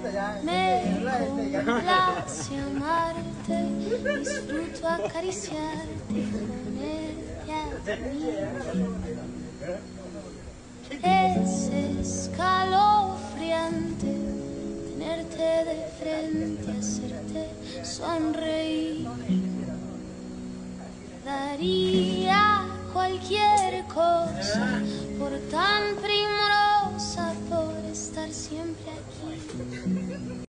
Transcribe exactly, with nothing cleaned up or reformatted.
Me complace amarte, disfruto acariciarte con ella mía. Es escalofriante tenerte de frente, hacerte sonreír. Daría cualquier cosa por tan